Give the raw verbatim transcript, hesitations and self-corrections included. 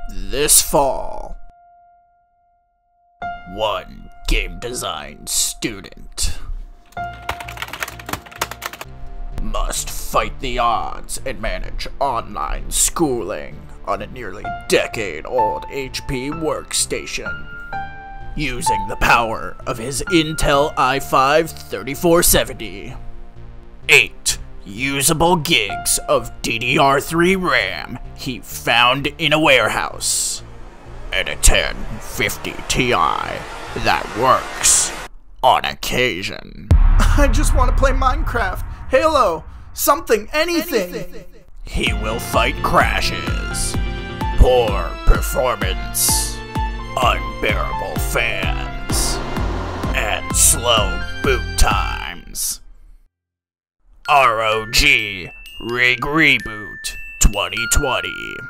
this fall. One game design student must fight the odds and manage online schooling on a nearly decade-old H P workstation, using the power of his Intel i five thirty-four seventy. Eight usable gigs of D D R three RAM he found in a warehouse, and a ten fifty Ti that works on occasion. I just want to play Minecraft, Halo, something, anything. anything. He will fight crashes, poor performance, unbearable fans, and slow boot times. R O G Rig Reboot twenty twenty.